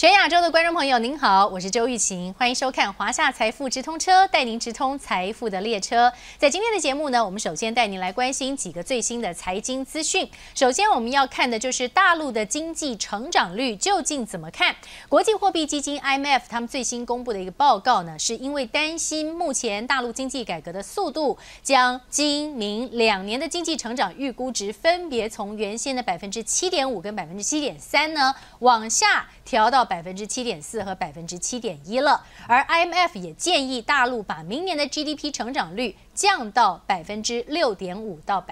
全亚洲的观众朋友，您好，我是周玉琴，欢迎收看华夏财富直通车，带您直通财富的列车。在今天的节目呢，我们首先带您来关心几个最新的财经资讯。首先，我们要看的就是大陆的经济成长率究竟怎么看？国际货币基金 IMF 他们最新公布的一个报告呢，是因为担心目前大陆经济改革的速度，将今明2年的经济成长预估值分别从原先的7.5%跟7.3%呢，往下调到7.4%和7.1%了，而 IMF 也建议大陆把明年的 GDP 成长率降到6.5%到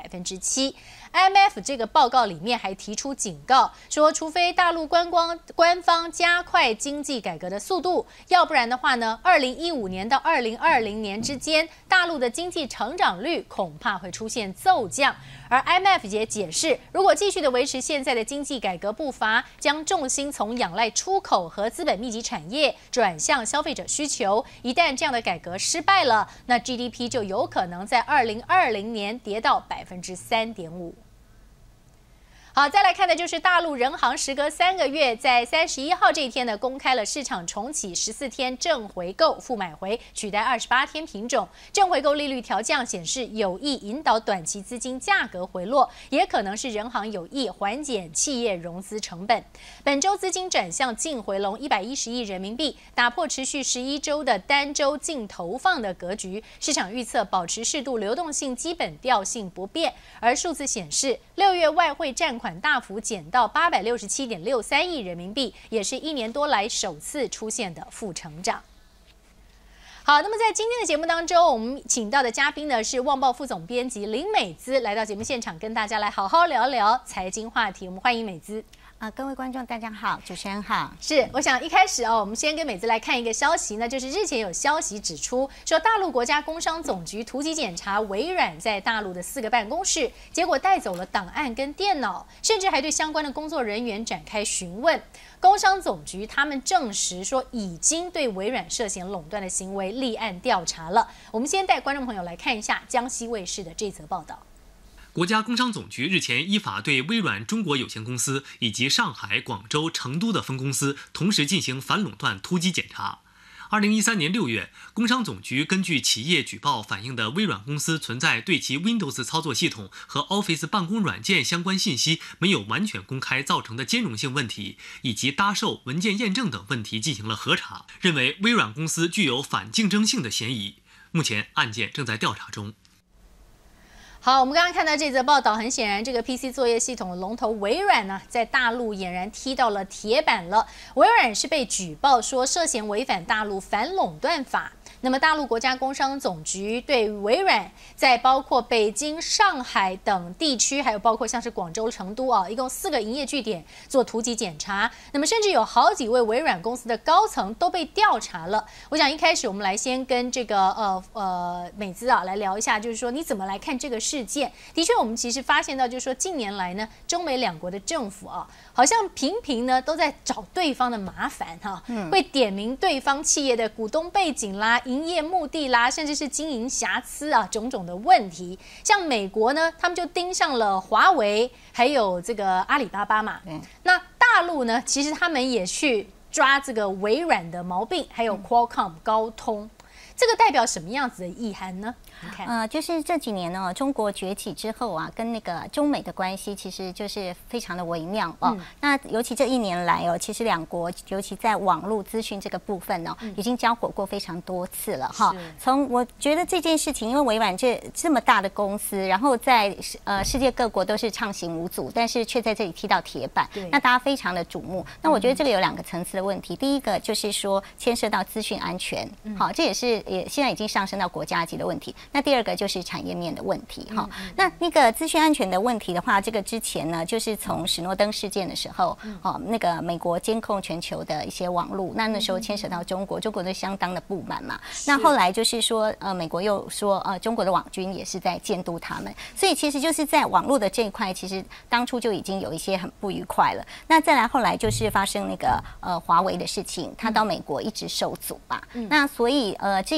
7%。IMF 这个报告里面还提出警告，说除非大陆官方加快经济改革的速度，要不然的话呢，2015年到2020年之间，大陆的经济成长率恐怕会出现骤降。而 IMF 也解释，如果继续的维持现在的经济改革步伐，将重心从仰赖出口和资本密集产业转向消费者需求。一旦这样的改革失败了，那 GDP 就有可能在2020年跌到3.5%。好，再来看的就是大陆人行时隔3个月，在31号这一天呢，公开了市场重启14天正回购负买回，取代28天品种。正回购利率调降显示有意引导短期资金价格回落，也可能是人行有意缓减企业融资成本。本周资金转向净回笼110亿人民币，打破持续11周的单周净投放的格局。市场预测保持适度流动性基本调性不变，而数字显示6月外汇占款大幅减到867.63亿人民币，也是1年多来首次出现的负成长。好，那么在今天的节目当中，我们请到的嘉宾呢是《旺报》副总编辑林美姿，来到节目现场跟大家来好好聊聊财经话题。我们欢迎美姿。 各位观众大家好，主持人好。 是，我想一开始我们先跟美姿来看一个消息呢，就是日前有消息指出，说大陆国家工商总局突击检查微软在大陆的4个办公室，结果带走了档案跟电脑，甚至还对相关的工作人员展开询问。工商总局他们证实说，已经对微软涉嫌垄断的行为立案调查了。我们先带观众朋友来看一下江西卫视的这则报道。 国家工商总局日前依法对微软中国有限公司以及上海、广州、成都的分公司同时进行反垄断突击检查。2013年6月，工商总局根据企业举报反映的微软公司存在对其 Windows 操作系统和 Office 办公软件相关信息没有完全公开造成的兼容性问题，以及搭售、文件验证等问题进行了核查，认为微软公司具有反竞争性的嫌疑。目前案件正在调查中。 好，我们刚刚看到这则报道，很显然，这个 PC 作业系统的龙头微软呢，在大陆俨然踢到了铁板了。微软是被举报说涉嫌违反大陆反垄断法。那么，大陆国家工商总局对微软在包括北京、上海等地区，还有包括像是广州、成都一共4个营业据点做突击检查。那么，甚至有好几位微软公司的高层都被调查了。我想一开始我们来先跟这个美姿来聊一下，就是说你怎么来看这个事件？的确，我们其实发现到，就是说近年来呢，中美两国的政府好像频频呢都在找对方的麻烦会点名对方企业的股东背景啦、营业目的啦，甚至是经营瑕疵种种的问题。像美国呢，他们就盯上了华为，还有这个阿里巴巴嘛。那大陆呢，其实他们也去抓这个微软的毛病，还有 Qualcomm 高通。这个代表什么样子的意涵呢？ 就是这几年呢，中国崛起之后跟那个中美的关系其实就是非常的微妙那尤其这1年来其实两国尤其在网络资讯这个部分已经交火过非常多次了从我觉得这件事情，因为微软这么大的公司，然后在世界各国都是畅行无阻，但是却在这里踢到铁板，那大家非常的瞩目。那我觉得这个有2个层次的问题，第一个就是说牵涉到资讯安全，这也现在已经上升到国家级的问题。那第2个就是产业面的问题那个资讯安全的问题的话，这个之前呢，就是从史诺登事件的时候那个美国监控全球的一些网络，那时候牵扯到中国都相当的不满嘛。那后来就是说美国又说中国的网军也是在监督他们，所以其实就是在网络的这一块，其实当初就已经有一些很不愉快了。那再来后来就是发生那个华为的事情，他到美国一直受阻嘛。那所以这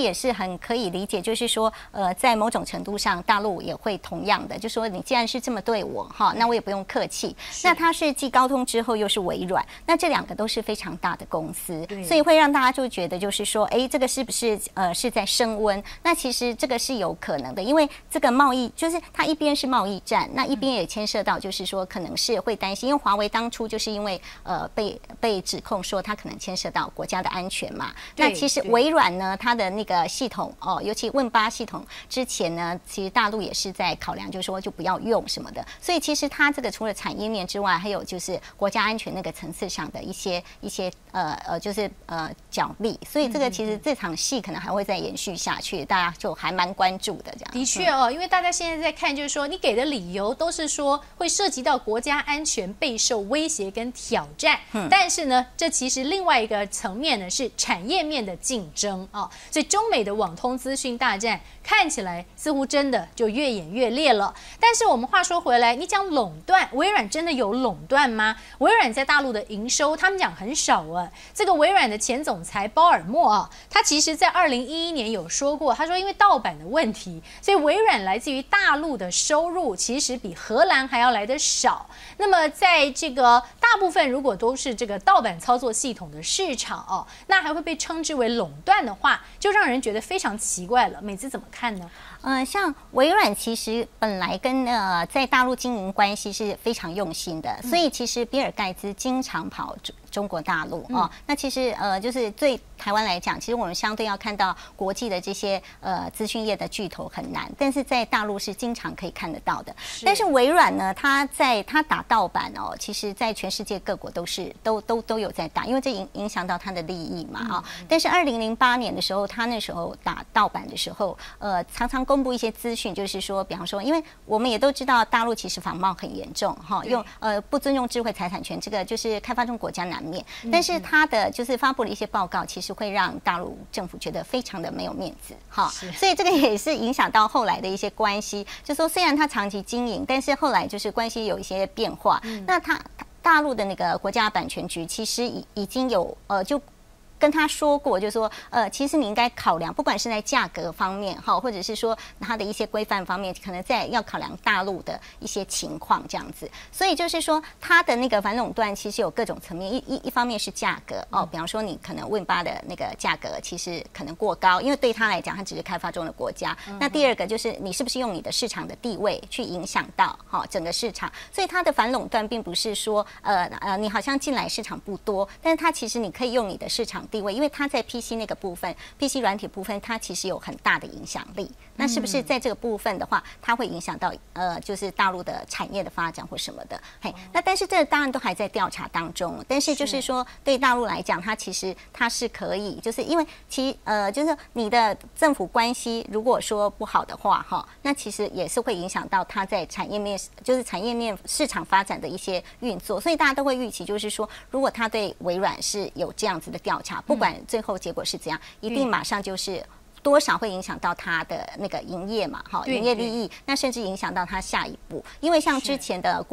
也是很可以理解，就是说在某种程度上，大陆也会同样的，就说你既然是这么对我哈，那我也不用客气。那它是继高通之后又是微软，那这两个都是非常大的公司，所以会让大家就觉得就是说，哎，这个是不是是在升温？那其实这个是有可能的，因为这个贸易就是它一边是贸易战，那一边也牵涉到就是说可能是会担心，因为华为当初就是因为被指控说它可能牵涉到国家的安全嘛。那其实微软呢，它的那个系统尤其Win8系统之前呢，其实大陆也是在考量，就是说就不要用什么的。所以其实它这个除了产业面之外，还有就是国家安全那个层次上的一些就是角力。所以这个其实这场戏可能还会再延续下去，大家就还蛮关注的这样。 的确因为大家现在在看，就是说你给的理由都是说会涉及到国家安全备受威胁跟挑战，但是呢，这其实另外一个层面呢是产业面的竞争所以中美的网通资讯大战看起来似乎真的就越演越烈了。但是我们话说回来，你讲垄断，微软真的有垄断吗？微软在大陆的营收，他们讲很少这个微软的前总裁鲍尔默他其实在2011年有说过，他说因为盗版的问题，所以微软来自于大陆的收入其实比荷兰还要来得少。那么在这个大部分如果都是这个盗版操作系统的市场那还会被称之为垄断的话，就让人觉得非常奇怪了。美姿怎么看呢？ 像微软其实本来跟在大陆经营关系是非常用心的，所以其实比尔盖茨经常跑中国大陆那其实就是对台湾来讲，其实我们相对要看到国际的这些资讯业的巨头很难，但是在大陆是经常可以看得到的。但是微软呢，它打盗版其实在全世界各国都有在打，因为这影响到它的利益嘛但是2008年的时候，他那时候打盗版的时候，常常公布一些资讯，就是说，比方说，因为我们也都知道大陆其实仿冒很严重用不尊重智慧财产权，这个就是开发中国家难免。但是他的就是发布了一些报告，其实会让大陆政府觉得非常的没有面子所以这个也是影响到后来的一些关系。就说虽然他长期经营，但是后来就是关系有一些变化。那大陆的那个国家版权局其实已经有就跟他说过，就是说其实你应该考量，不管是在价格方面或者是说它的一些规范方面，可能要考量大陆的一些情况这样子。所以就是说，它的那个反垄断其实有各种层面，一方面是价格比方说你可能Win8的那个价格其实可能过高，因为对他来讲，它只是开发中的国家。那第二个就是你是不是用你的市场的地位去影响到整个市场？所以它的反垄断并不是说你好像进来市场不多，但是它其实你可以用你的市场地位，因为它在 PC 那个部分 ，PC 软体部分，它其实有很大的影响力。那是不是在这个部分的话，它会影响到就是大陆的产业的发展或什么的？那但是这当然都还在调查当中。但是就是说，对大陆来讲，它其实它是可以，就是因为就是你的政府关系如果说不好的话，那其实也是会影响到它在产业面，就是产业面市场发展的一些运作。所以大家都会预期，就是说，如果它对微软是有这样子的调查，不管最后结果是怎样，一定马上就是多少会影响到它的那个营业嘛，营业利益，那甚至影响到它下一步。因为像之前的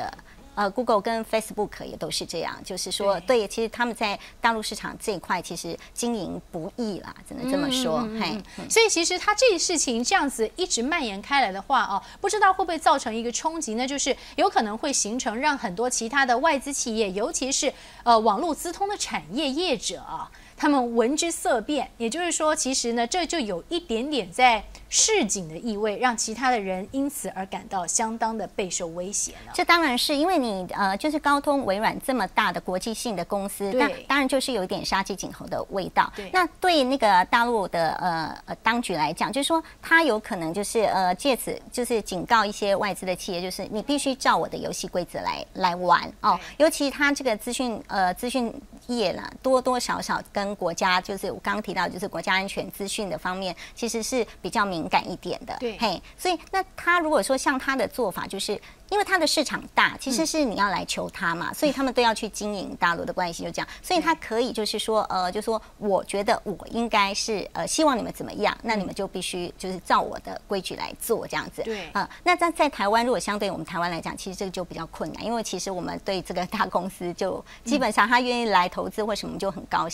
Google 跟 Facebook 也都是这样，就是说，对，其实他们在大陆市场这一块其实经营不易啦，只能这么说。 所以其实它这事情这样子一直蔓延开来的话不知道会不会造成一个冲击呢？就是有可能会形成让很多其他的外资企业，尤其是网络资通的产业业者他们闻之色变。也就是说，其实呢，这就有一点点在示警的意味，让其他的人因此而感到相当的备受威胁呢。 这当然是因为你就是高通、微软这么大的国际性的公司，那当然就是有一点杀鸡儆猴的味道。那对那个大陆的当局来讲，就是说他有可能就是借此就是警告一些外资的企业，就是你必须照我的游戏规则来玩尤其他这个资讯业啦，多多少少跟国家，就是我刚刚提到，就是国家安全资讯的方面，其实是比较敏感一点的。所以那他如果说像他的做法，就是因为它的市场大，其实是你要来求它嘛，所以他们都要去经营大陆的关系，就这样。所以他可以就是说，就说我觉得我应该是希望你们怎么样，那你们就必须就是照我的规矩来做这样子。那在台湾，如果相对我们台湾来讲，其实这个就比较困难，因为其实我们对这个大公司就基本上他愿意来投资或什么就很高兴了。可是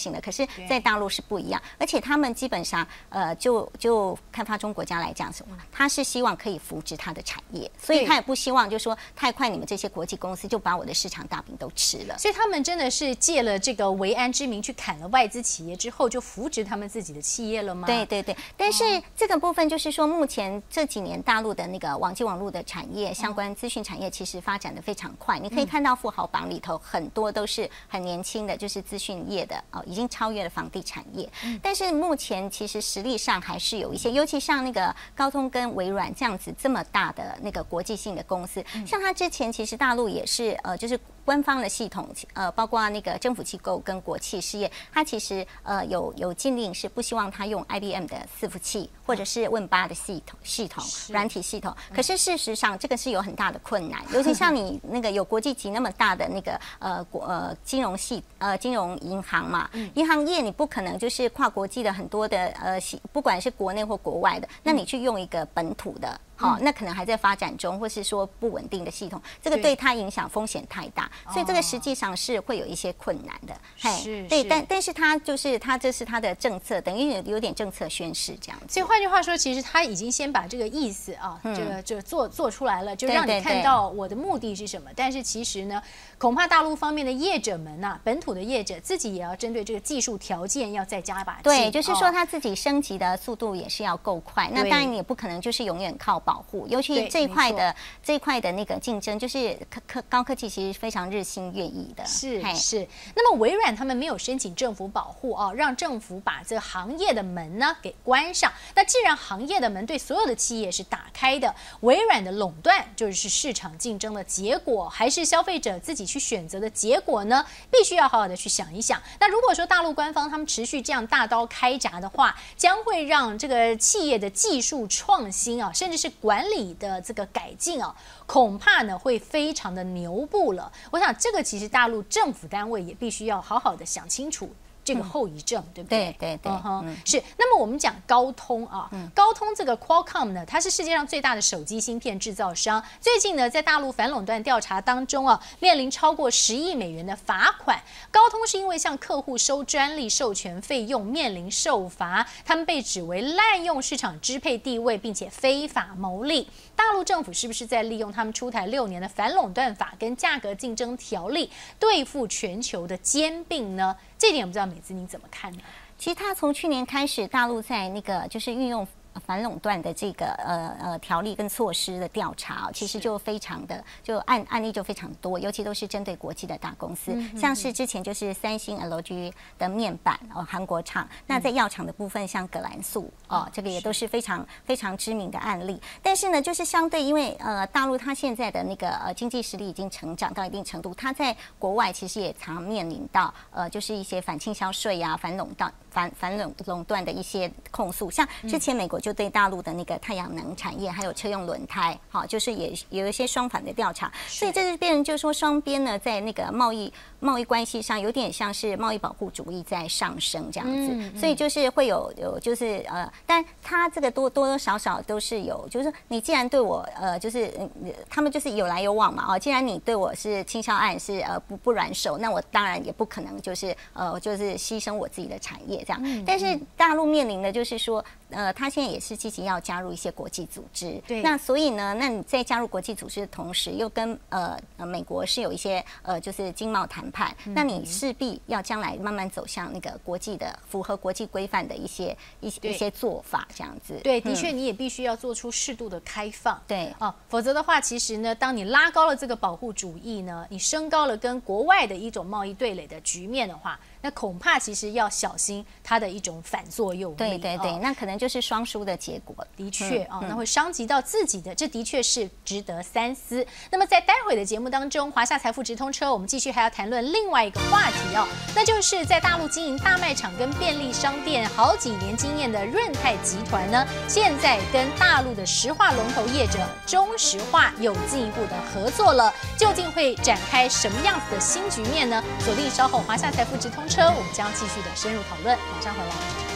是在大陆是不一样，而且他们基本上就开发中国家来讲，他是希望可以扶植他的产业，所以他也不希望就说太快你们这些国际公司就把我的市场大饼都吃了。 所以他们真的是借了这个维安之名去砍了外资企业之后，就扶植他们自己的企业了吗？ 对对对，但是这个部分就是说，目前这几年大陆的那个网际网络的产业相关资讯产业其实发展的非常快，你可以看到富豪榜里头很多都是很年轻的，就是资讯业的已经超越了房地产业。但是目前其实实力上还是有一些，尤其像那个高通跟微软这样子这么大的那个国际性的公司，像它之前其实大陆也是就是官方的系统，包括那个政府机构跟国企事业，它其实有禁令是不希望它用 IBM 的伺服器或者是 Win8 的系统软体系统。可是事实上这个是有很大的困难，尤其像你那个有国际级那么大的那个金融银行嘛，银行业你不可能就是跨国际的很多的不管是国内或国外的，那你去用一个本土的。好，那可能还在发展中，或是说不稳定的系统，这个对它影响风险太大，所以这个实际上是会有一些困难的。对，但是它就是它这是它的政策，等于有点政策宣示这样子。 所以换句话说，其实他已经先把这个意思啊，这做出来了，就让你看到我的目的是什么。但是其实呢，恐怕大陆方面的业者们啊，本土的业者自己也要针对这个技术条件要再加把劲。 对，就是说他自己升级的速度也是要够快。那当然你也不可能就是永远靠保护，尤其这一块的那个竞争，就是高科技其实非常日新月异的。 是。那么微软他们没有申请政府保护啊，让政府把这个行业的门呢给关上。那既然行业的门对所有的企业是打开的，微软的垄断就是市场竞争的结果，还是消费者自己去选择的结果呢？必须要好好的去想一想。那如果说大陆官方他们持续这样大刀开闸的话，将会让这个企业的技术创新啊，甚至是管理的这个改进啊，恐怕呢会非常的牛步了。我想这个其实大陆政府单位也必须要好好的想清楚。这个后遗症，对不对？ 对， 是。那么我们讲高通啊，高通这个 Qualcomm 呢，它是世界上最大的手机芯片制造商。最近呢，在大陆反垄断调查当中啊，面临超过10亿美元的罚款。高通是因为向客户收专利授权费用面临受罚，他们被指为滥用市场支配地位，并且非法牟利。大陆政府是不是在利用他们出台6年的反垄断法跟价格竞争条例，对付全球的兼并呢？这点我不知道美姿你怎么看呢？ 其实他从去年开始，大陆在那个就是运用反垄断的这个条例跟措施的调查，其实就非常的就案例就非常多，尤其都是针对国际的大公司，像是之前就是三星 LG 的面板韩国厂，那在药厂的部分像葛兰素这个也都是非常非常知名的案例。但是呢，就是相对因为大陆它现在的那个经济实力已经成长到一定程度，它在国外其实也常面临到就是一些反倾销税啊、反垄断的一些控诉，像之前美国就对大陆的那个太阳能产业还有车用轮胎，就是也有一些双反的调查，所以这就变成就是说双边呢在那个贸易关系上有点像是贸易保护主义在上升这样子，所以就是会有就是但他这个多多少少都是有，就是你既然对我就是他们就是有来有往嘛既然你对我是倾销案是不软手，那我当然也不可能就是就是牺牲我自己的产业这样，但是大陆面临的就是说他现在也是积极要加入一些国际组织， 对， 那所以呢，那你在加入国际组织的同时，又跟美国是有一些就是经贸谈判，那你势必要将来慢慢走向那个国际的符合国际规范的一些做法，这样子。 对，的确你也必须要做出适度的开放， 对否则的话，其实呢，当你拉高了这个保护主义呢，你升高了跟国外的一种贸易对垒的局面的话，那恐怕其实要小心它的一种反作用力。 对，那可能就是双输的结果。 的确那会伤及到自己的，这的确是值得三思。那么在待会的节目当中，华夏财富直通车，我们继续还要谈论另外一个话题那就是在大陆经营大卖场跟便利商店好几年经验的润泰集团呢，现在跟大陆的石化龙头业者中石化有进一步的合作了，究竟会展开什么样子的新局面呢？锁定稍后华夏财富直通车，我们将继续的深入讨论，马上回来。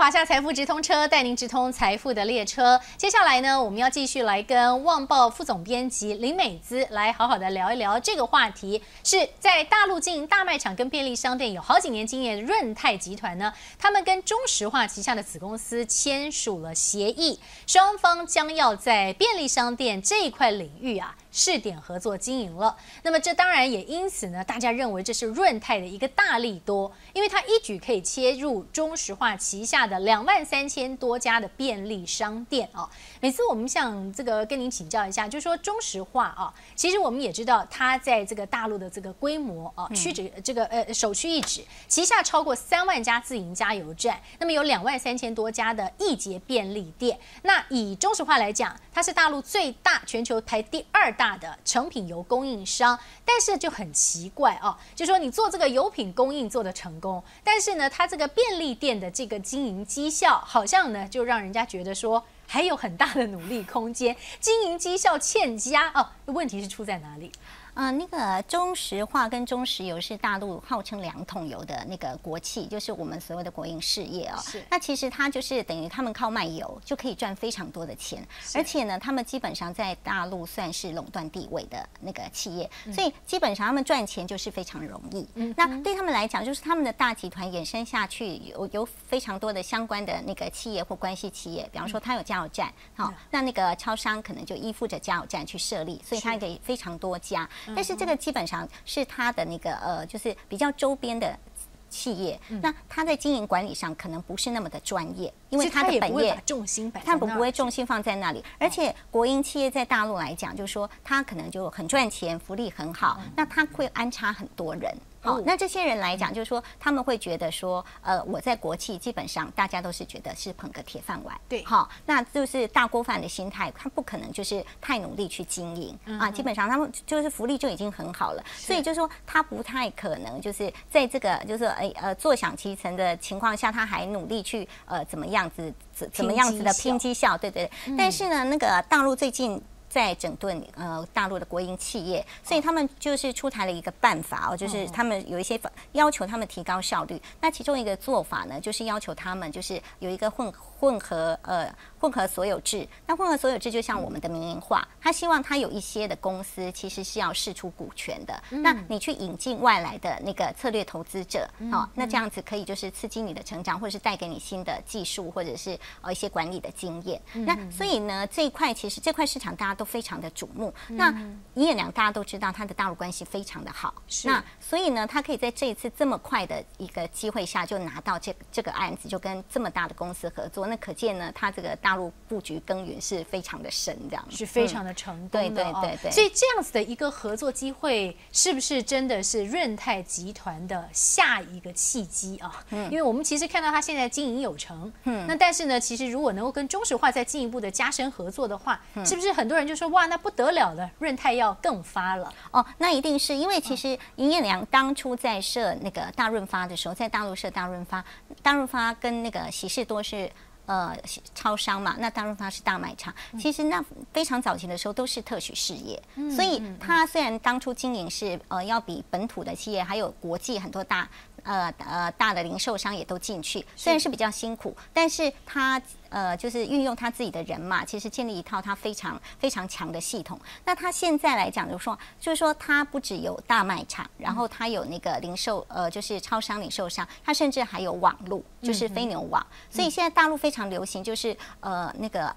华夏财富直通车，带您直通财富的列车。接下来呢，我们要继续来跟《旺报》副总编辑林美姿来好好的聊一聊这个话题。是在大陆经营大卖场跟便利商店有好几年经验的润泰集团呢，他们跟中石化旗下的子公司签署了协议，双方将要在便利商店这一块领域试点合作经营了。那么这当然也因此呢，大家认为这是润泰的一个大利多，因为它一举可以切入中石化旗下的23000多家的便利商店啊。每次我们想这个跟您请教一下，就是说中石化其实我们也知道它在这个大陆的这个规模屈指首屈一指，旗下超过3万家自营加油站，那么有23000多家的易捷便利店。那以中石化来讲，它是大陆最大、全球排第2大的成品油供应商，但是就很奇怪就说你做这个油品供应做得成功，但是呢，它这个便利店的这个经营绩效好像呢，就让人家觉得说还有很大的努力空间，经营绩效欠佳问题是出在哪里？ 那个中石化跟中石油是大陆号称2桶油的那个国企，就是我们所谓的国营事业那其实它就是等于他们靠卖油就可以赚非常多的钱，而且呢，他们基本上在大陆算是垄断地位的那个企业，所以基本上他们赚钱就是非常容易。那对他们来讲，就是他们的大集团衍生下去有非常多的相关的那个企业或关系企业，比方说它有加油站，那个超商可能就依附着加油站去设立，所以它可以非常多家。但是这个基本上是它的那个就是比较周边的企业，那它在经营管理上可能不是那么的专业，因为它的本业它不会重心放在那里，而且国营企业在大陆来讲，就是说它可能就很赚钱，福利很好，那它会安插很多人。那这些人来讲，就是说他们会觉得说，我在国企基本上大家都是觉得是捧个铁饭碗， 对， 那就是大锅饭的心态，他不可能就是太努力去经营基本上他们就是福利就已经很好了，所以就是说他不太可能就是在这个就是坐享其成的情况下，他还努力去怎么样子的拼绩效，对对。但是呢，那个大陆最近在整顿大陆的国营企业，所以他们就是出台了一个办法就是他们有一些要求他们提高效率。那其中一个做法呢，就是要求他们就是有一个混合所有制。那混合所有制就像我们的民营化，他希望他有一些的公司其实是要释出股权的，那你去引进外来的那个策略投资者，那这样子可以就是刺激你的成长，或者是带给你新的技术，或者是一些管理的经验。那所以呢，这一块其实这块市场大家都非常的瞩目。那尹衍梁大家都知道他的大陆关系非常的好，那所以呢，他可以在这一次这么快的一个机会下就拿到这个案子，就跟这么大的公司合作，那可见呢，他这个大陆布局耕耘是非常的深，这样是非常的成功的。 对。 所以这样子的一个合作机会，是不是真的是润泰集团的下一个契机因为我们其实看到他现在经营有成，那但是呢，其实如果能够跟中石化再进一步的加深合作的话，是不是很多人就说哇，那不得了了，润泰要更发了？ 那一定是因为其实尹衍梁当初在设那个大润发的时候，在大陆设大润发跟那个喜事多是超商嘛，那大润发是大卖场。其实那非常早期的时候都是特许事业，所以它虽然当初经营是要比本土的企业还有国际很多大的零售商也都进去，虽然是比较辛苦，但是它就是运用他自己的人嘛，其实建立一套他非常非常强的系统。那他现在来讲就是说他不只有大卖场，然后他有那个零售就是超商零售商，他甚至还有网路，就是飞牛网。所以现在大陆非常流行就是那个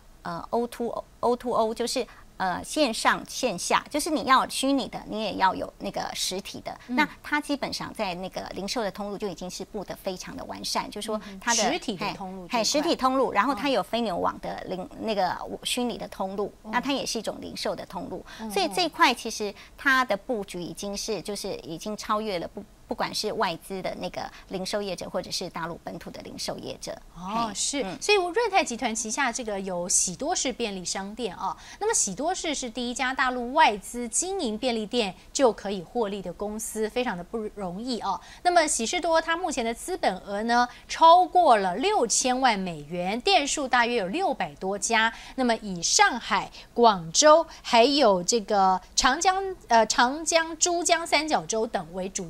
O2O 就是线上线下，就是你要虚拟的，你也要有那个实体的。那它基本上在那个零售的通路就已经是布得非常的完善，就是说它的实体的通路， 实体通路，然后它有飞牛网的那个虚拟的通路，那它也是一种零售的通路。所以这一块其实它的布局已经是就是已经超越了不管是外资的那个零售业者，或者是大陆本土的零售业者。 是，所以润泰集团旗下这个有喜多士便利商店那么喜多士是第一家大陆外资经营便利店就可以获利的公司，非常的不容易那么喜事多它目前的资本额呢超过了6000万美元，店数大约有600多家。那么以上海、广州还有这个长江、珠江三角洲等为主要的据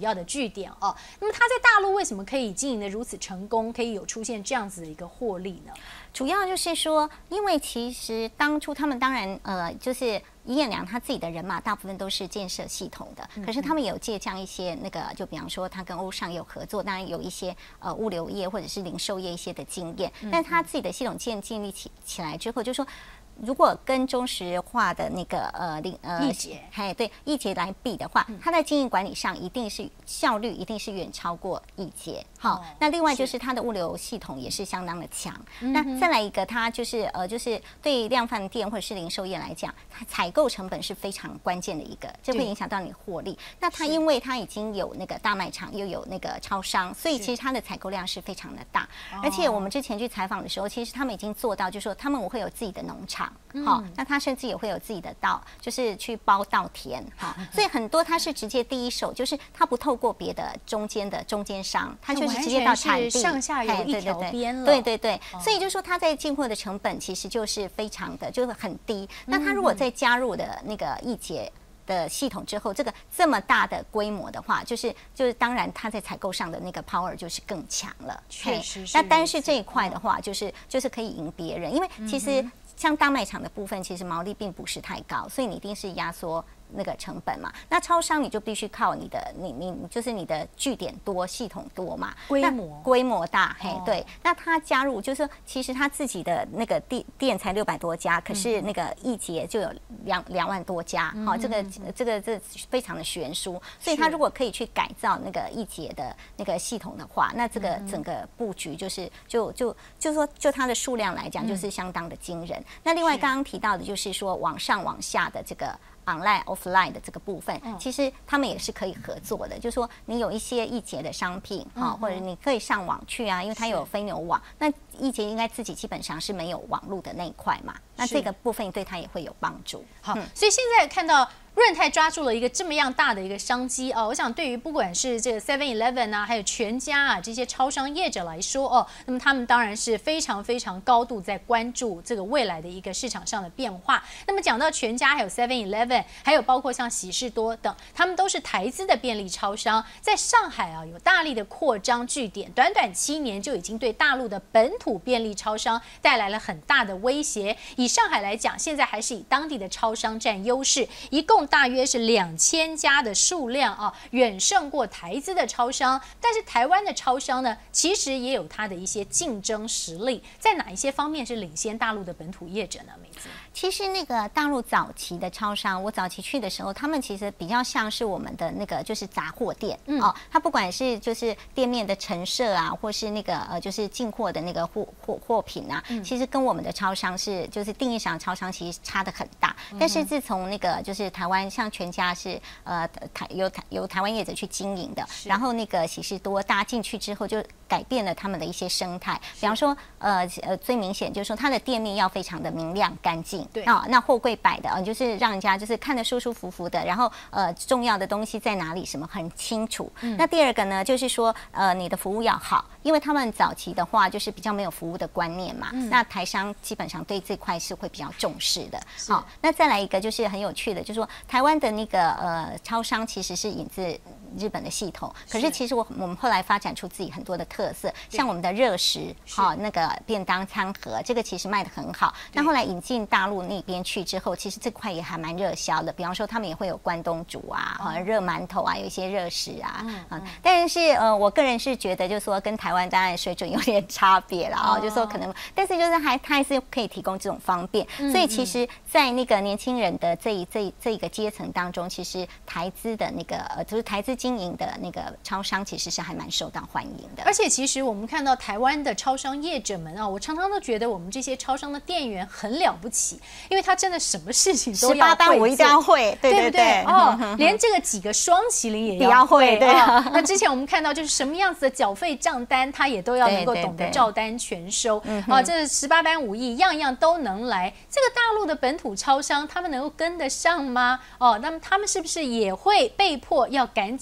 点哦。那么它在大陆为什么可以经营的如此成功，可以有出现这样子的一个获利呢？ 主要就是说，因为其实当初他们当然就是尹彦良他自己的人马大部分都是建设系统的，可是他们有借鉴一些那个，就比方说他跟欧尚有合作，当然有一些物流业或者是零售业一些的经验，但他自己的系统建立起来之后，就说。如果跟中石化的那个易捷， 对易捷来比的话，它在经营管理上一定是效率一定是远超过易捷。好，那另外就是它的物流系统也是相当的强。那再来一个，它就是就是对量贩店或者是零售业来讲，它采购成本是非常关键的一个，这会影响到你获利。那它因为它已经有那个大卖场，又有那个超商，所以其实它的采购量是非常的大。而且我们之前去采访的时候，其实他们已经做到，就是说他们会有自己的农场。好，那他甚至也会有自己的稻，就是去包稻田，好，所以很多他是直接第一手，就是他不透过别的中间商，他就是直接到产地， 上下游一条边了， 对，所以就是说他在进货的成本其实就是非常的，就是很低。那他如果再加入的那个易捷的系统之后，这么大的规模的话，就是当然它在采购上的那个 power 就是更强了， 确实是。 那但是这一块的话，就是可以赢别人，因为其实。像大卖场的部分，其实毛利并不是太高，所以你一定是压缩那个成本嘛。那超商你就必须靠你就是你的据点多、系统多嘛，规模大，对。那他加入就是说，其实他自己的那个店才600多家，可是那个易捷就有2万多家，好，这非常的悬殊。所以他如果可以去改造那个易捷的那个系统的话，那这个整个布局就是就它的数量来讲，就是相当的惊人。那另外刚刚提到的就是说往上往下的这个 online offline 的这个部分，其实他们也是可以合作的。就是说你有一些易捷的商品或者你可以上网去啊，因为它有飞牛网。那易捷应该自己基本上是没有网络的那一块嘛，那这个部分对它也会有帮助。 好，所以现在看到。润泰抓住了一个这么样大的一个商机哦，我想对于不管是这个 7-Eleven 啊，还有全家啊这些超商业者来说哦，那么他们当然是非常非常高度在关注这个未来的一个市场上的变化。那么讲到全家，还有 7-Eleven， 还有包括像喜事多等，他们都是台资的便利超商，在上海啊有大力的扩张据点，短短7年就已经对大陆的本土便利超商带来了很大的威胁。以上海来讲，现在还是以当地的超商占优势，一共大约是2000家的数量啊，远胜过台资的超商。但是台湾的超商呢，其实也有它的一些竞争实力，在哪一些方面是领先大陆的本土业者呢？美姿， 其实那个大陆早期的超商，我早期去的时候，他们其实比较像是我们的那个就是杂货店哦，它不管是就是店面的陈设啊，或是那个就是进货的那个货品啊，其实跟我们的超商就是定义上的超商其实差得很大。但是自从那个就是台湾像全家是由台湾业者去经营的，然后那个喜事多大家进去之后就改变了他们的一些生态，比方说最明显就是说它的店面要非常的明亮干净，对啊，那货柜摆的就是让人家就是看得舒舒服服的，然后重要的东西在哪里什么很清楚。那第二个呢就是说你的服务要好，因为他们早期的话就是比较没有服务的观念嘛，那台商基本上对这块是会比较重视的。好，那再来一个就是很有趣的，就是说台湾的那个超商其实是引自日本的系统，可是其实我们后来发展出自己很多的特色，像我们的热食，那个便当餐盒，这个其实卖得很好。那后来引进大陆那边去之后，其实这块也还蛮热销的。比方说他们也会有关东煮啊，热馒头啊，有一些热食啊，但是我个人是觉得，就是说跟台湾当然水准有点差别了就是说可能，但是就是它还是可以提供这种方便。所以其实，在那个年轻人的这一个阶层当中，其实台资的那个就是台资经营的那个超商，其实是还蛮受到欢迎的。 而且其实我们看到台湾的超商业者们啊，我常常都觉得我们这些超商的店员很了不起，因为他真的什么事情都要会做，18般武艺都要会，对不对？连这个几个双麒麟也要会，对那之前我们看到就是什么样子的缴费账单，他也都要能够懂得照单全收这18般武艺样样都能来。这个大陆的本土超商，他们能够跟得上吗？那么他们是不是也会被迫要赶紧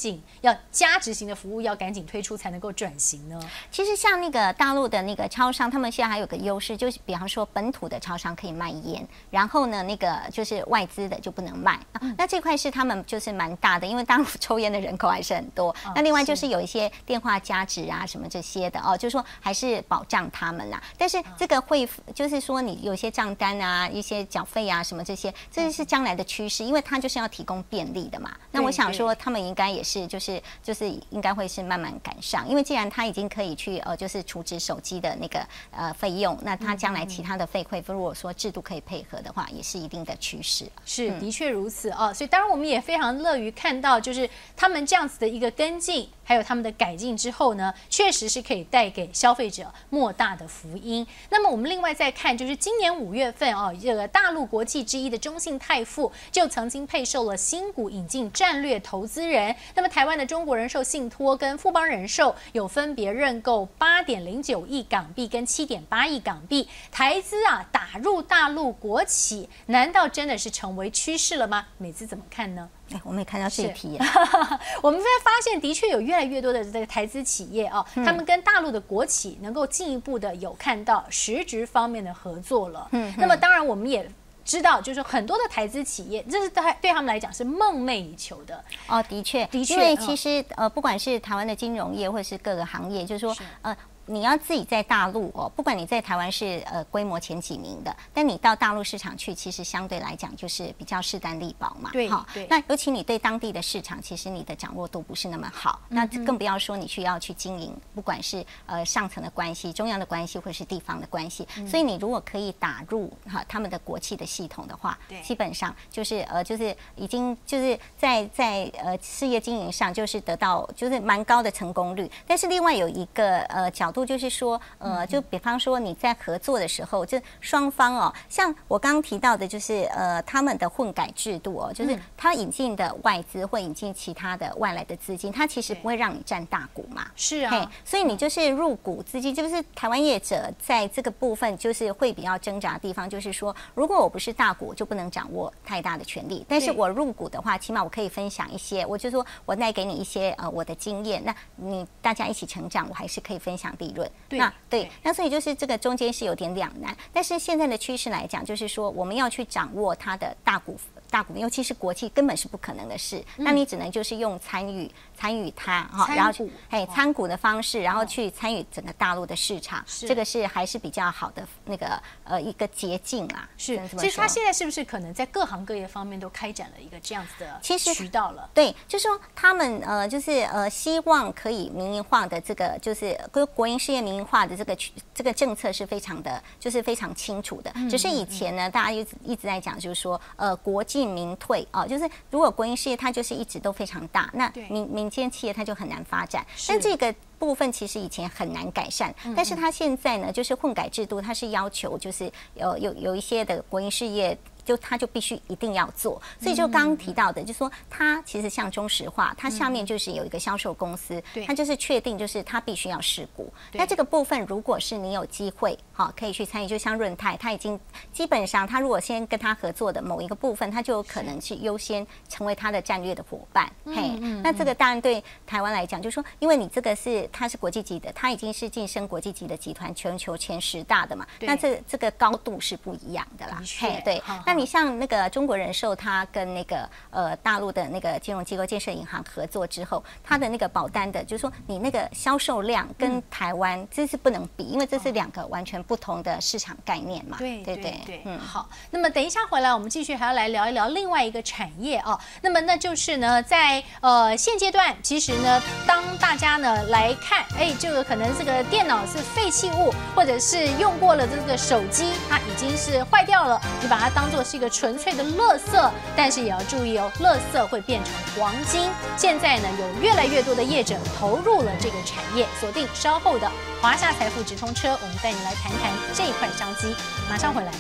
紧要价值型的服务要赶紧推出才能够转型呢？ 其实像那个大陆的那个超商，他们现在还有个优势，就是比方说本土的超商可以卖烟，然后呢，那个就是外资的就不能卖。那这块是他们就是蛮大的，因为大陆抽烟的人口还是很多。那另外就是有一些电话加值啊什么这些的就是说还是保障他们啦。但是这个会就是说你有些账单啊、一些缴费啊什么这些，这是将来的趋势，因为它就是要提供便利的嘛。那我想说他们应该也是就是应该会是慢慢赶上，因为既然他已经可以去就是储值手机的那个费用，那他将来其他的费馈如果说制度可以配合的话，也是一定的趋势。 是，的确如此所以当然我们也非常乐于看到，就是他们这样子的一个跟进，还有他们的改进之后呢，确实是可以带给消费者莫大的福音。那么我们另外再看，就是今年5月份这个大陆国际之一的中信泰富就曾经配售了新股引进战略投资人。那么台湾的中国人寿信托跟富邦人寿有分别认购8.09亿港币跟7.8亿港币，台资打入大陆国企，难道真的是成为趋势了吗？美姿怎么看呢？ 我没看到这一题我们发现的确有越来越多的这个台资企业他们跟大陆的国企能够进一步的有看到实质方面的合作了。那么当然我们也知道，就是很多的台资企业，这是对他们来讲是梦寐以求的。 的确，因为其实不管是台湾的金融业或者是各个行业，就是说你要自己在大陆不管你在台湾是规模前几名的，但你到大陆市场去，其实相对来讲就是比较势单力薄嘛。 对， 那尤其你对当地的市场，其实你的掌握度不是那么好，那更不要说你需要去经营，不管是上层的关系、中央的关系或者是地方的关系。所以你如果可以打入他们的国企的系统的话，基本上就是已经就是在事业经营上就是得到就是蛮高的成功率。但是另外有一个角度就是说就比方说你在合作的时候，就双方像我刚刚提到的，就是他们的混改制度就是他引进的外资或引进其他的外来的资金，他其实不会让你占大股嘛。 是啊， 所以你就是入股资金，就是台湾业者在这个部分就是会比较挣扎的地方，就是说如果我不是大股，我就不能掌握太大的权利，但是我入股的话，起码我可以分享一些，我就说我带给你一些我的经验，那你大家一起成长，我还是可以分享利润。那所以就是这个中间是有点两难，但是现在的趋势来讲，就是说我们要去掌握它的大股，尤其是国企根本是不可能的事，那你只能就是用参与它然后参股的方式，然后去参与整个大陆的市场，这个是还是比较好的那个一个捷径啦。 是，其实他现在是不是可能在各行各业方面都开展了一个这样子的渠道了？ 对，就是说他们就是希望可以民营化的这个就是国营事业民营化的这个政策是非常的就是非常清楚的。只是以前呢，大家一直在讲就是说国进民退就是如果国营事业它就是一直都非常大，那民间企业它就很难发展。但这个部分其实以前很难改善，但是它现在呢，就是混改制度，它是要求就是有一些的国营事业。它就必须一定要做，所以就刚刚提到的，就是说它其实像中石化，它下面就是有一个销售公司，它就是确定就是它必须要释股。那这个部分如果是你有机会可以去参与，就像润泰，它已经基本上它如果先跟它合作的某一个部分，它就有可能去优先成为它的战略的伙伴。那这个当然对台湾来讲，就是说因为你这个它是国际级的，它已经是晋升国际级的集团，全球前10大的嘛，那这个高度是不一样的啦。对，那你像那个中国人寿，它跟那个大陆的那个金融机构建设银行合作之后，它的那个保单的，就是说你那个销售量跟台湾这是不能比，因为这是2个完全不同的市场概念嘛。 对。好，那么等一下回来，我们继续还要来聊一聊另外一个产业那么那就是呢，在现阶段，其实呢，当大家呢来看，这个可能这个电脑是废弃物，或者是用过了这个手机，它已经是坏掉了，你把它当作是一个纯粹的垃圾，但是也要注意垃圾会变成黄金。现在呢，有越来越多的业者投入了这个产业，锁定稍后的华夏财富直通车，我们带你来谈谈这一块商机。马上回来。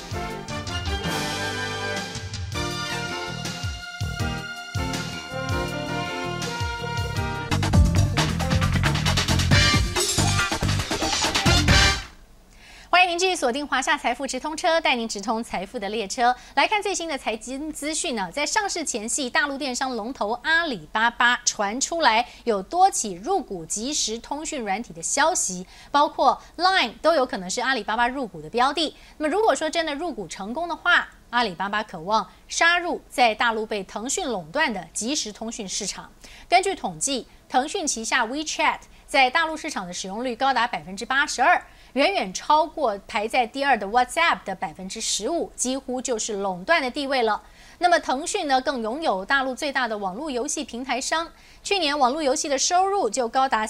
欢迎您迎继续锁定华夏财富直通车，带您直通财富的列车。来看最新的财经资讯呢，在上市前夕，大陆电商龙头阿里巴巴传出来有多起入股即时通讯软体的消息，包括 Line 都有可能是阿里巴巴入股的标的。那么如果说真的入股成功的话，阿里巴巴渴望杀入在大陆被腾讯垄断的即时通讯市场。根据统计，腾讯旗下 WeChat 在大陆市场的使用率高达82%，远远超过排在第2的 WhatsApp 的15%，几乎就是垄断的地位了。那么腾讯呢，更拥有大陆最大的网络游戏平台商，去年网络游戏的收入就高达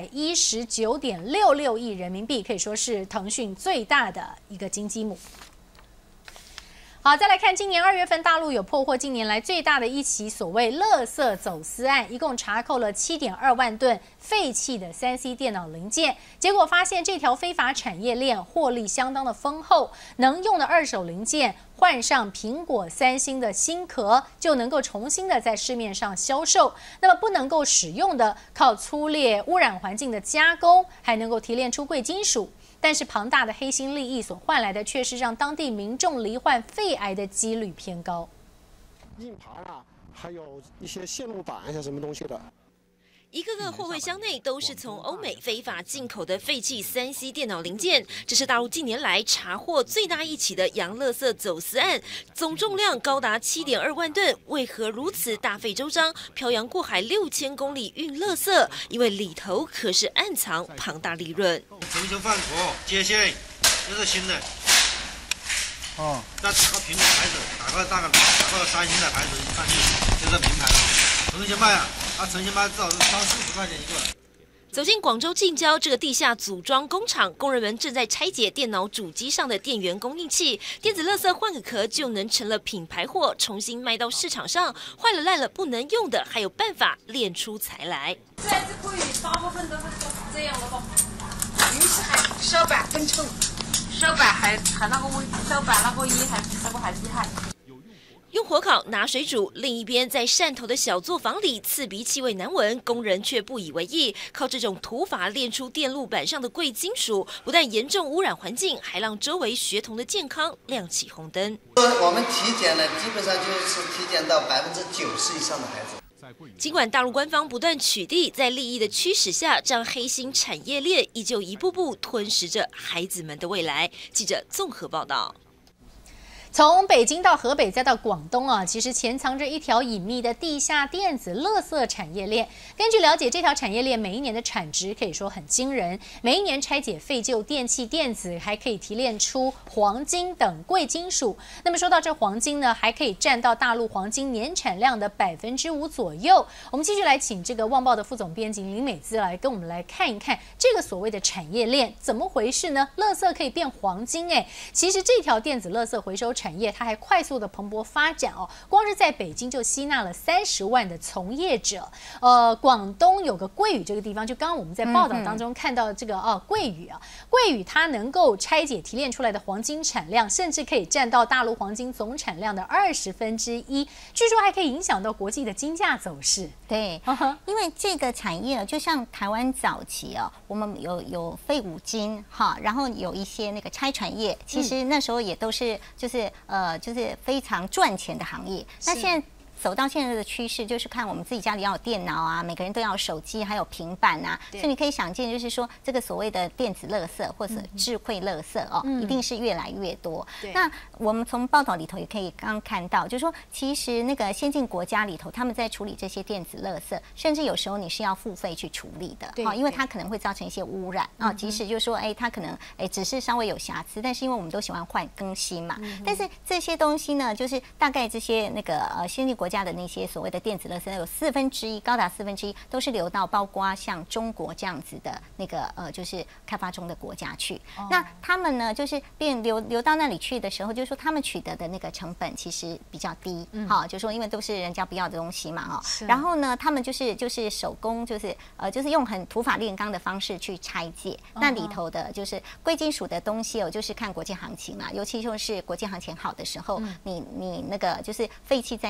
319.66亿人民币，可以说是腾讯最大的一个金鸡母。好，再来看今年2月份，大陆有破获近年来最大的一起所谓垃圾走私案，一共查扣了7.2万吨废弃的3C 电脑零件，结果发现这条非法产业链获利相当的丰厚，能用的二手零件换上苹果、三星的新壳，就能够重新的在市面上销售。那么不能够使用的，靠粗劣污染环境的加工，还能够提炼出贵金属。但是庞大的黑心利益所换来的，却是让当地民众罹患肺癌的几率偏高。 硬盘啊，还有一些线路板一些什么东西的。 一个个货柜箱内都是从欧美非法进口的废弃3C 电脑零件，这是大陆近年来查获最大一起的洋垃圾走私案，总重量高达7.2万吨。为何如此大费周章，漂洋过海6000公里运垃圾？因为里头可是暗藏庞大利润。 重新放图接线，这是新的。哦，再打个苹果牌子，打个三星的牌子上去，这是名牌了。重新卖啊！重新卖至少是30-40块钱一个。 走进广州近郊这个地下组装工厂，工人们正在拆解电脑主机上的电源供应器，电子垃圾换个壳就能成了品牌货，重新卖到市场上。坏了烂了不能用的，还有办法炼出财来。 这样子可以，大部分都是这样的吧，尤其还烧板更臭，烧板还那个味，烧板那个烟还这个还厉害。 用火烤拿水煮，另一边在汕头的小作坊里，刺鼻气味难闻，工人却不以为意。靠这种土法炼出电路板上的贵金属，不但严重污染环境，还让周围学童的健康亮起红灯。 我们体检呢，基本上就是体检到90%以上的孩子。 尽管大陆官方不断取缔，在利益的驱使下，让黑心产业链依旧一步步吞噬着孩子们的未来。记者综合报道。 从北京到河北再到广东啊，其实潜藏着一条隐秘的地下电子垃圾产业链。根据了解，这条产业链每一年的产值可以说很惊人，每一年拆解废旧电器电子，还可以提炼出黄金等贵金属。那么说到这黄金呢，还可以占到大陆黄金年产量的5%左右。我们继续来请这个《旺报》的副总编辑林美姿来跟我们来看一看这个所谓的产业链怎么回事呢？垃圾可以变黄金哎，其实这条电子垃圾回收产业它还快速的蓬勃发展哦，光是在北京就吸纳了30万的从业者。广东有个桂屿这个地方，就刚刚我们在报道当中看到这个桂屿啊，桂屿它能够拆解提炼出来的黄金产量，甚至可以占到大陆黄金总产量的1/20，据说还可以影响到国际的金价走势。 对，因为这个产业就像台湾早期哦，我们有废五金哈，然后有一些那个拆船业，其实那时候也都是就是非常赚钱的行业。那现在走到现在的趋势，就是看我们自己家里要有电脑啊，每个人都要有手机，还有平板啊，所以你可以想见，就是说这个所谓的电子垃圾或者智慧垃圾哦，一定是越来越多。那我们从报道里头也可以刚看到，就是说其实那个先进国家里头，他们在处理这些电子垃圾，甚至有时候你是要付费去处理的，因为它可能会造成一些污染啊。即使就是说，它可能只是稍微有瑕疵，但是因为我们都喜欢更新嘛，但是这些东西呢，就是大概这些那个先进国家的那些所谓的电子垃圾，有1/4，高达1/4都是流到包括像中国这样子的那个就是开发中的国家去。那他们呢，就是流到那里去的时候，就是说他们取得的那个成本其实比较低，就是说因为都是人家不要的东西嘛，然后呢，他们就是手工，就是用很土法炼钢的方式去拆解，那里头的就是贵金属的东西就是看国际行情嘛，尤其就是国际行情好的时候，你那个就是废弃再利用的。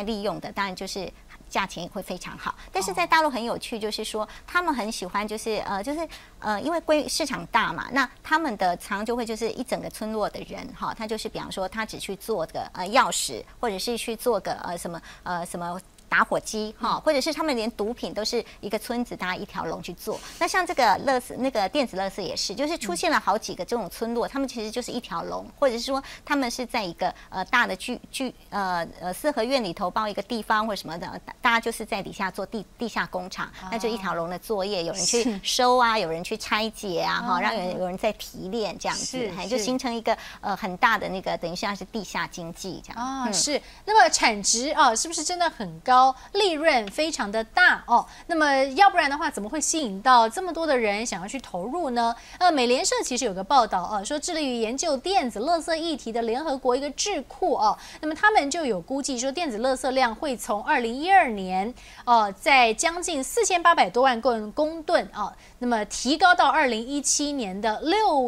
的，当然就是价钱也会非常好。但是在大陆很有趣，就是说他们很喜欢，因为市场大嘛，那他们的常就会就是一整个村落的人哈，他就是比方说他只去做个钥匙，或者是去做个什么打火机哈，或者是他们连毒品都是一个村子搭一条龙去做。那像这个那个电子垃圾也是，就是出现了好几个这种村落，他们其实就是一条龙，或者是说他们是在一个大的四合院里头包一个地方或者什么的，大家就是在底下做地下工厂，那就一条龙的作业，有人去收啊，有人去拆解啊，哈，让有人在提炼这样子，就形成一个很大的那个等于像是地下经济这样。 啊，是。那么产值啊，是不是真的很高？利润非常的大哦，那么要不然的话，怎么会吸引到这么多的人想要去投入呢？美联社其实有个报道啊，说致力于研究电子垃圾议题的联合国一个智库哦，那么他们就有估计说，电子垃圾量会从2012年在将近4800多万公吨啊，那么提高到2017年的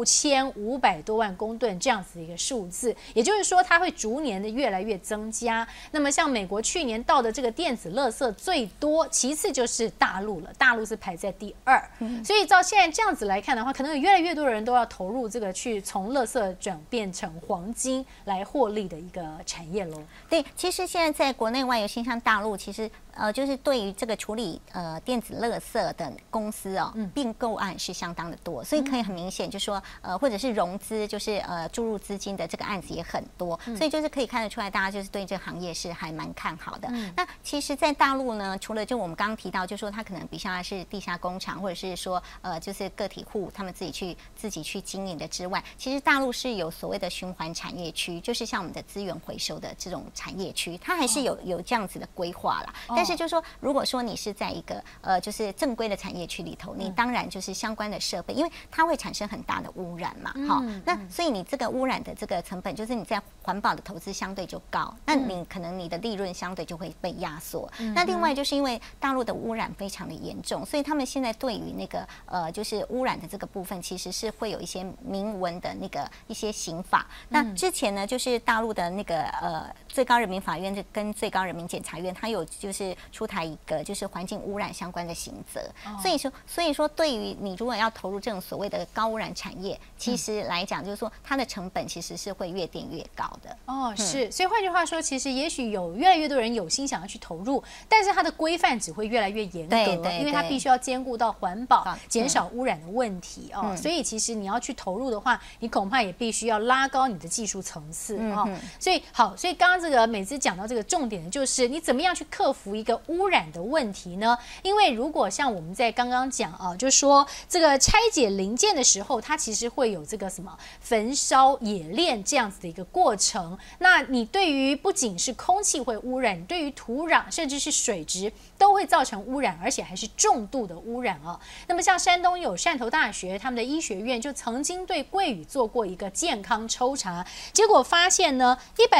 6500多万公吨这样子的一个数字，也就是说，它会逐年的越来越增加。那么像美国去年到的这个电子垃圾最多，其次就是大陆了，大陆是排在第2。所以照现在这样子来看的话，可能有越来越多的人都要投入这个去从垃圾转变成黄金来获利的一个产业喽。 对，其实现在在国内外，尤其像大陆，其实就是对于这个处理电子垃圾的公司并购案是相当的多，所以可以很明显就说或者是融资，就是注入资金的这个案子也很多，所以就是可以看得出来，大家就是对这个行业是还蛮看好的。那其实，在大陆呢，除了就我们刚刚提到，就说它可能比较是地下工厂，或者是说就是个体户他们自己去经营的之外，其实大陆是有所谓的循环产业区，就是像我们的资源回收的这种产业区，它还是有这样子的规划啦。但是就是说，如果说你是在一个就是正规的产业区里头，你当然就是相关的设备，因为它会产生很大的污染嘛，好，那所以你这个污染的这个成本，就是你在环保的投资相对就高，那你可能你的利润相对就会被压缩。那另外就是因为大陆的污染非常的严重，所以他们现在对于那个就是污染的这个部分，其实是会有一些明文的那个一些刑法。那之前呢，就是大陆的那个最高人民法院跟最高人民检察院，它有就是出台一个就是环境污染相关的刑责。所以说对于你如果要投入这种所谓的高污染产业，其实来讲就是说它的成本其实是会越垫越高的。 是，所以换句话说，其实也许有越来越多人有心想要去投入，但是它的规范只会越来越严格，因为它必须要兼顾到环保、减少污染的问题所以其实你要去投入的话，你恐怕也必须要拉高你的技术层次所以刚刚这个美姿讲到这个重点的就是你怎么样去克服一个污染的问题呢？因为如果像我们在刚刚讲就是说这个拆解零件的时候，它其实会有这个什么焚烧、冶炼这样子的一个过程。那你对于不仅是空气会污染，对于土壤甚至是水质都会造成污染，而且还是重度的污染那么像山东有汕头大学他们的医学院就曾经对桂屿做过一个健康抽查，结果发现呢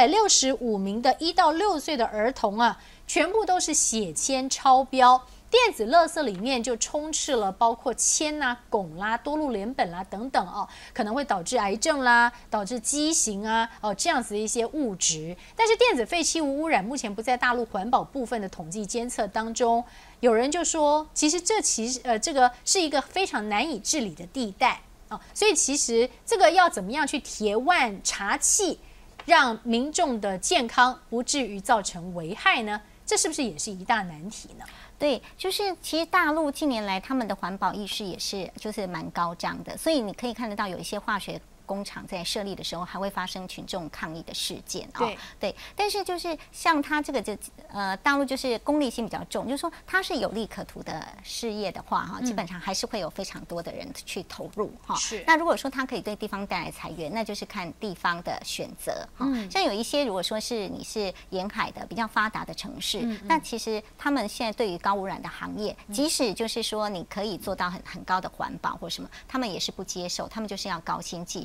，165名的1到6岁的儿童全部都是血铅超标。电子垃圾里面就充斥了包括铅汞啦、多氯联苯啦等等可能会导致癌症啦、导致畸形这样子的一些物质。但是电子废弃物污染目前不在大陆环保部分的统计监测当中。有人就说，其实这个是一个非常难以治理的地带所以其实这个要怎么样去铁腕查缉，让民众的健康不至于造成危害呢？这是不是也是一大难题呢？ 对，就是其实大陆近年来他们的环保意识也是就是蛮高涨的，所以你可以看得到有一些化学工厂在设立的时候，还会发生群众抗议的事件对，但是就是像它这个大陆就是功利性比较重，就是说它是有利可图的事业的话基本上还是会有非常多的人去投入是。 那如果说它可以对地方带来财源，那就是看地方的选择像有一些如果说是你是沿海的比较发达的城市，那其实他们现在对于高污染的行业，即使就是说你可以做到很高的环保或什么，他们也是不接受，他们就是要高新技术。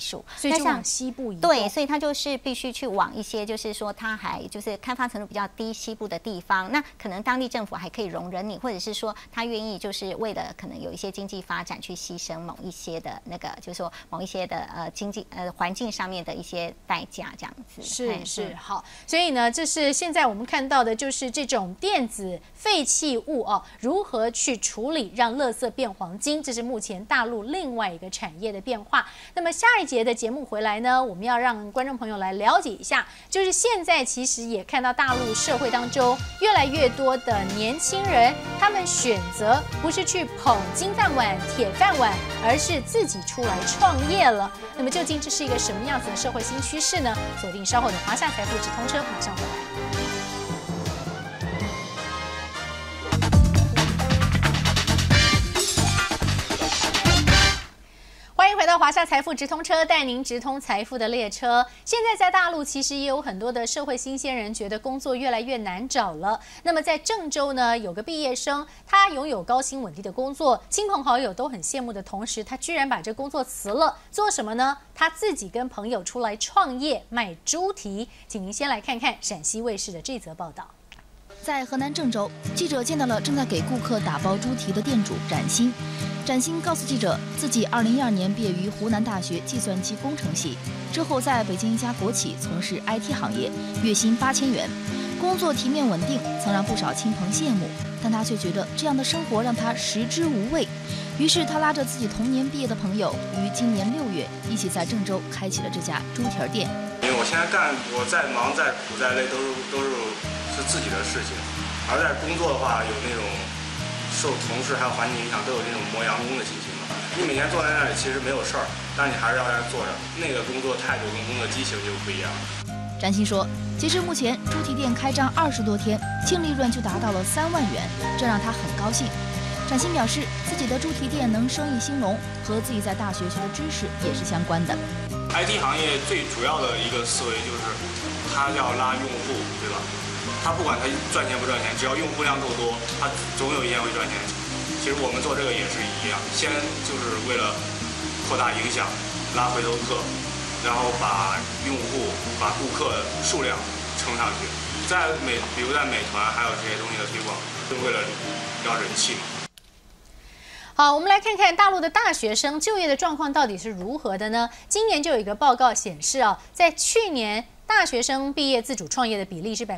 数， 所以就往西部移动。 对，所以他就是必须去往一些就是说他还就是开发程度比较低西部的地方，那可能当地政府还可以容忍你，或者是说他愿意就是为了可能有一些经济发展去牺牲某一些的那个，就是说某一些的经济环境上面的一些代价这样子。 是好，所以呢，这是现在我们看到的就是这种电子废弃物哦，如何去处理，让垃圾变黄金，这是目前大陆另外一个产业的变化。那么下一节的节目回来呢，我们要让观众朋友来了解一下，就是现在其实也看到大陆社会当中越来越多的年轻人，他们选择不是去捧金饭碗、铁饭碗，而是自己出来创业了。那么究竟这是一个什么样子的社会新趋势呢？锁定稍后的华夏财富直通车，马上回来。欢迎回到华夏财富直通车，带您直通财富的列车。现在在大陆其实也有很多的社会新鲜人觉得工作越来越难找了。那么在郑州呢，有个毕业生，他拥有高薪稳定的工作，亲朋好友都很羡慕的同时，他居然把这工作辞了，做什么呢？他自己跟朋友出来创业卖猪蹄。请您先来看看陕西卫视的这则报道。 在河南郑州，记者见到了正在给顾客打包猪蹄的店主展鑫。展鑫告诉记者，自己2012年毕业于湖南大学计算机工程系，之后在北京一家国企从事 IT 行业，月薪8000元，工作体面稳定，曾让不少亲朋羡慕。但他却觉得这样的生活让他食之无味，于是他拉着自己同年毕业的朋友，于今年6月一起在郑州开启了这家猪蹄店。 因为我现在干，我再忙再苦再累，都是自己的事情，而在工作的话，有那种受同事还有环境影响，都有那种磨洋工的心情嘛。你每天坐在那里其实没有事儿，但你还是要在那坐着，那个工作态度跟工作激情就不一样。 展鑫说，截至目前，猪蹄店开张20多天，净利润就达到了3万元，这让他很高兴。展鑫表示，自己的猪蹄店能生意兴隆，和自己在大学学的知识也是相关的。 IT 行业最主要的一个思维就是，他要拉用户，对吧？他不管他赚钱不赚钱，只要用户量够多，他总有一天会赚钱。其实我们做这个也是一样，先就是为了扩大影响，拉回头客，然后把用户、把顾客数量撑上去。比如在美团还有这些东西的推广，就为了要人气嘛。 好，我们来看看大陆的大学生就业的状况到底是如何的呢？今年就有一个报告显示啊，在去年大学生毕业自主创业的比例是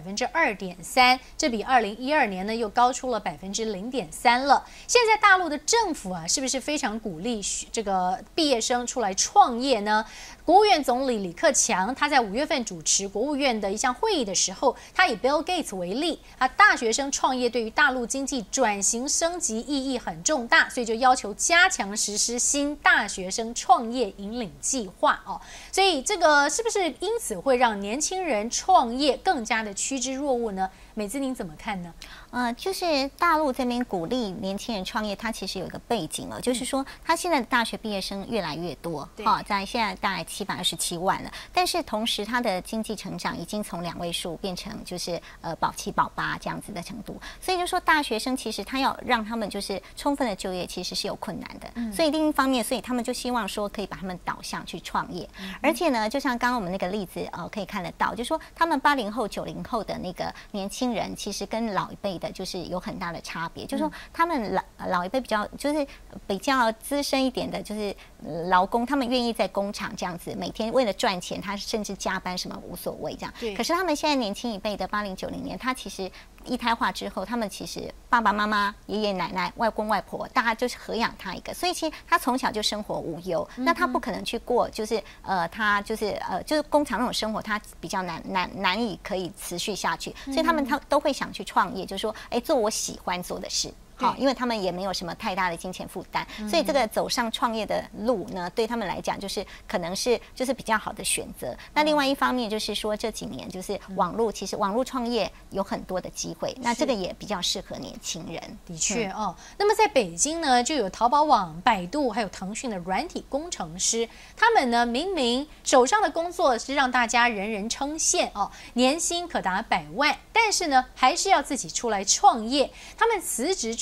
2.3%，这比2012年呢又高出了0.3%了。现在大陆的政府啊，是不是非常鼓励这个毕业生出来创业呢？国务院总理李克强他在5月份主持国务院的一项会议的时候，他以 Bill Gates 为例，大学生创业对于大陆经济转型升级意义很重大，所以就要求加强实施新大学生创业引领计划哦。所以这个是不是因此会让年轻人创业更加的趋之若鹜呢？美姿您怎么看呢？ 就是大陆这边鼓励年轻人创业，它其实有一个背景了，就是说他现在的大学毕业生越来越多，在现在大概727万了，但是同时他的经济成长已经从2位数变成就是保7保8这样子的程度，所以就说大学生其实他要让他们就是充分的就业，其实是有困难的，所以另一方面，所以他们就希望说可以把他们导向去创业，而且呢，就像刚刚我们那个例子可以看得到，就是说他们80后、90后的那个年轻人，其实跟老一辈的就是有很大的差别，就是说他们老一辈比较资深一点的，就是劳工，他们愿意在工厂这样子每天为了赚钱，他甚至加班什么无所谓这样。可是他们现在年轻一辈的80、90年，他其实一胎化之后，他们其实爸爸妈妈、爷爷奶奶、外公外婆，大家就是抚养他一个，所以其实他从小就生活无忧，那他不可能去过就是他就是工厂那种生活，他比较难以可以持续下去，所以他都会想去创业，就是说，做我喜欢做的事。好，因为他们也没有什么太大的金钱负担，所以这个走上创业的路呢，对他们来讲就是可能是就是比较好的选择。那另外一方面就是说这几年就是其实网络创业有很多的机会，那这个也比较适合年轻人。 的确哦。那么在北京呢，就有淘宝网、百度还有腾讯的软体工程师，他们呢明明手上的工作是让大家人人称羡哦，年薪可达100万，但是呢还是要自己出来创业。他们辞职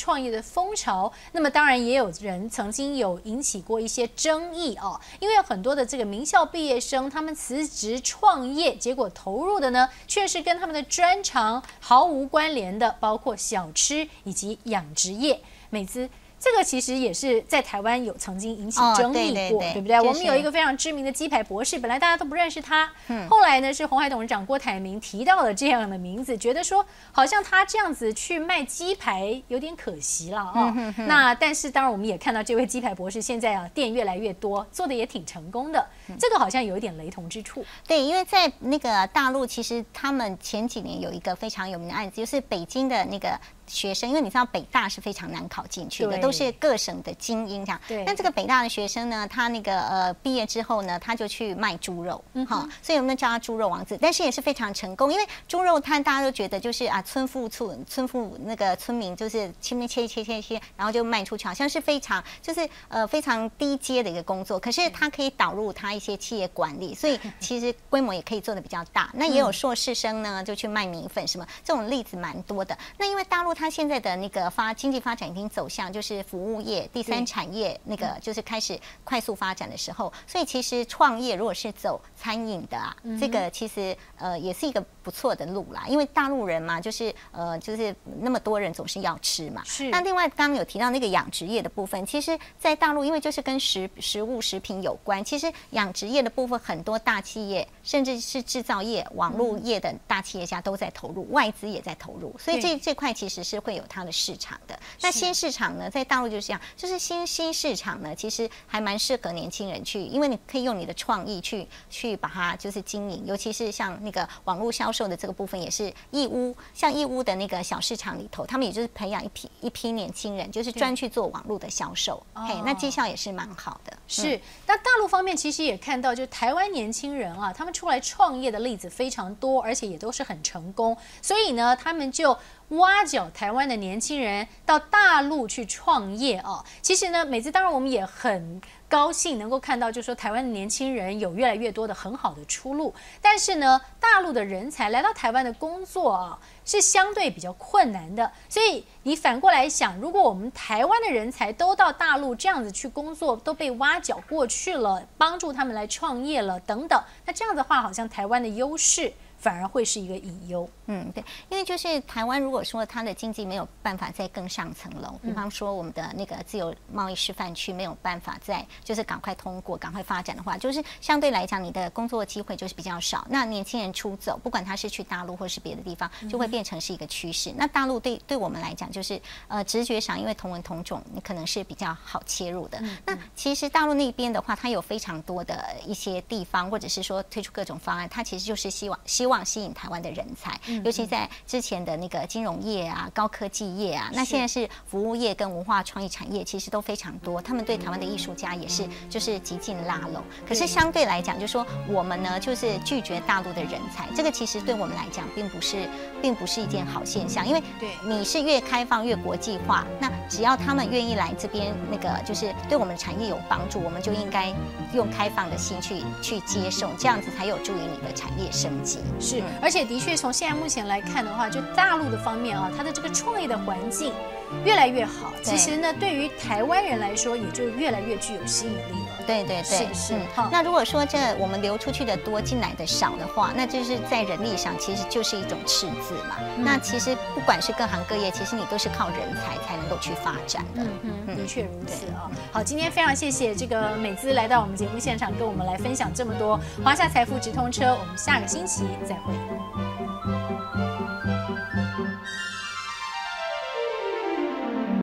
创业的风潮。那么当然也有人曾经有引起过一些争议哦，因为有很多的这个名校毕业生，他们辞职创业，结果投入的呢却是跟他们的专长毫无关联的，包括小吃以及养殖业。美姿，这个其实也是在台湾有曾经引起争议过，对不对？我们有一个非常知名的鸡排博士，本来大家都不认识他，后来呢是鸿海董事长郭台铭提到了这样的名字，觉得说好像他这样子去卖鸡排有点可惜了哦。那但是当然我们也看到这位鸡排博士现在啊店越来越多，做的也挺成功的，这个好像有一点雷同之处。 对，因为在那个大陆，其实他们前几年有一个非常有名的案子，就是北京的那个学生，因为你知道北大是非常难考进去的，都是各省的精英这样。对。那这个北大的学生呢，他那个毕业之后呢，他就去卖猪肉，所以我们叫他猪肉王子，但是也是非常成功，因为猪肉摊大家都觉得就是啊村妇那个村民就是切，然后就卖出去，好像是非常就是非常低阶的一个工作，可是他可以导入他一些企业管理，所以其实规模也可以做得比较大。那也有硕士生呢，就去卖米粉什么，这种例子蛮多的。那因为大陆它现在的那个经济发展已经走向就是服务业、第三产业那个就是开始快速发展的时候，所以其实创业如果是走餐饮的啊，这个其实也是一个不错的路啦。因为大陆人嘛，就是那么多人总是要吃嘛。是。那另外刚刚有提到那个养殖业的部分，其实在大陆因为就是跟食品有关，其实养殖业的部分很多大企业甚至是制造业、网络业的大企业家都在投入，外资也在投入，所以这块其实是会有它的市场的。那新市场呢，在大陆就是这样，就是新市场呢，其实还蛮适合年轻人去，因为你可以用你的创意去把它就是经营，尤其是像那个网络销售的这个部分，也是义乌，像义乌的那个小市场里头，他们也就是培养一批年轻人，就是专去做网络的销售，那绩效也是蛮好的。 是，那大陆方面其实也看到，就台湾年轻人啊，他们出来创业的例子非常多，而且也都是很成功，所以呢，他们就挖角台湾的年轻人到大陆去创业啊。其实呢，每次当然我们也很高兴能够看到，就是说台湾的年轻人有越来越多的很好的出路，但是呢，大陆的人才来到台湾的工作啊，是相对比较困难的。所以你反过来想，如果我们台湾的人才都到大陆这样子去工作，都被挖角过去了，帮助他们来创业了等等，那这样的话，好像台湾的优势反而会是一个隐忧。 对，因为就是台湾如果说它的经济没有办法再更上层楼，比方说我们的那个自由贸易示范区没有办法再就是赶快通过、赶快发展的话，就是相对来讲你的工作机会就是比较少。那年轻人出走，不管他是去大陆或是别的地方，就会变成是一个趋势。那大陆对我们来讲，就是直觉上因为同文同种，你可能是比较好切入的。那其实大陆那边的话，它有非常多的一些地方，或者是说推出各种方案，它其实就是希望吸引台湾的人才。尤其在之前的那个金融业啊、高科技业啊，那现在是服务业跟文化创意产业，其实都非常多。他们对台湾的艺术家也是就是极尽拉拢。可是相对来讲，就说我们呢，就是拒绝大陆的人才，这个其实对我们来讲，并不是一件好现象。因为你是越开放越国际化，那只要他们愿意来这边，那个就是对我们的产业有帮助，我们就应该用开放的心去接受，这样子才有助于你的产业升级。 是，而且的确从现在目前来看的话，就大陆的方面啊，它的这个创业的环境越来越好。其实呢，对于台湾人来说，也就越来越具有吸引力了。 对， 是。 那如果说我们流出去的多，进来的少的话，那就是在人力上其实就是一种赤字嘛。那其实不管是各行各业，其实你都是靠人才能够去发展的。 的确如此啊。好，今天非常谢谢这个美姿来到我们节目现场，跟我们来分享这么多华夏财富直通车。我们下个星期再会。